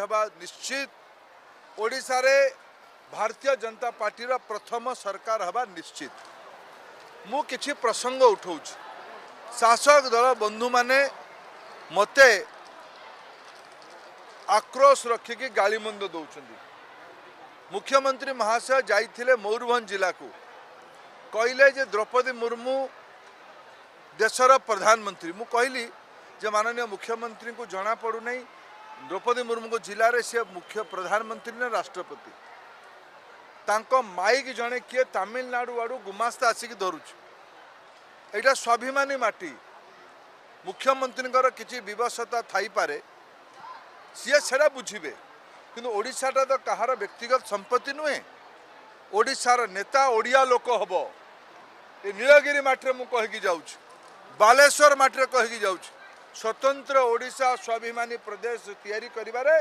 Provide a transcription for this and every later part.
हवा निश्चित। ओडिशा रे भारतीय जनता पार्टी रा प्रथम सरकार हवा निश्चित। मु किछि प्रसंग उठाउछि। शासक दल बंधु माने मते आक्रोश रखिकी गालीमंद दौरान। मुख्यमंत्री महाशय जाइथिले मयूरभंज जिला को कहले जे द्रौपदी मुर्मू देशर प्रधानमंत्री। मु कहली जे माननीय मुख्यमंत्री को जना पड़ू नहीं द्रौपदी मुर्मू को जिले में सी मुख्य प्रधानमंत्री ने राष्ट्रपति तांको माइक जड़े किए तमिलनाडु आड़ू गुमास्ता आसिक धरुच। यहाँ स्वाभिमानी माटी मुख्यमंत्री किसी विवशता थाई पारे सी से बुझे कि ओडिशाटा तो कहार व्यक्तिगत संपत्ति नुहे। ओडिशार नेता ओडिया लोक हम ये नीलगिरी माटी मु कहीकि जाऊँ बालेश्वर माटी कहीकि जाऊँ स्वतंत्र ओडिशा स्वाभिमानी प्रदेश तैयारी करिबारे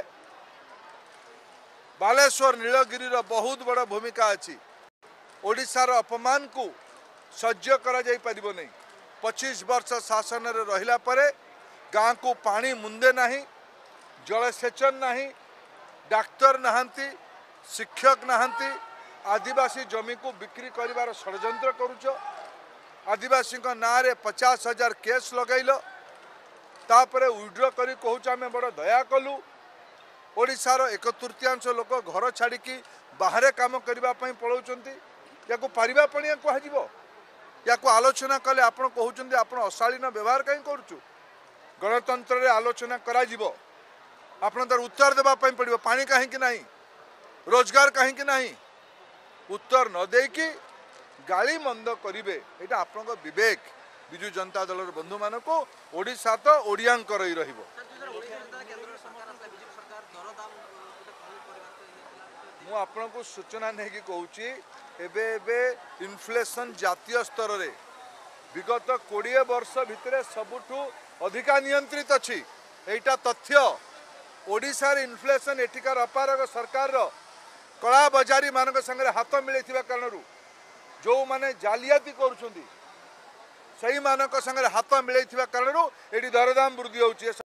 बालेश्वर नीलगिरी बहुत बड़ भूमिका अच्छी। ओडिशार अपमान को सह्य करा जाई परिबो नहीं। 25 वर्ष शासन रे रहिला परे गाँ को पानी मुंदे नहीं, जलसेचन नहीं, डाक्तर नहांती, शिक्षक नहांती, आदिवासी जमी को बिक्री करिवार षड्यंत्र करूच। आदिवासी ना रे 50,000 केस लगैल तापरे विड्र करी कहूच आमे बड़ दया कलु। ओडिशार 1/3 लोक घर छाड़िकी बाहरे काम करने पलाउछंती। या पारिबा पणिया कह या आलोचना कले आपण कहउछंती आपण अशालीन व्यवहार कहीं करूचु। गणतंत्र रे आलोचना करा जिवो आपण तर उत्तर देबा पई पड़िबो। पानी कहीं कि नहीं, रोजगार कहीं कि नहीं, उत्तर न देकी गाली मंद करिवे एटा आपनको विवेक। बिजु जनता दल बंधु मान को ओडिशा तो ओडियांकर ही रहिबो। मु आपनको सूचना नहीं कि कहूची एबे एबे इन्फ्लेशन जातीय स्तर रे विगत 20 वर्ष भितरे सबुठू अधिका नियंत्रित अछि। एटा तथ्य ओडिशा रे इन्फ्लेशन एठिकार अपारग सरकार रो कला बजारी मानक संगे हाथ मिलैथिबा कारणरू जो माने जालियाती करूछंती सही मानक संगे हाथ मिलैथिबा कारणरू एठी दरदाम वृद्धि होउची।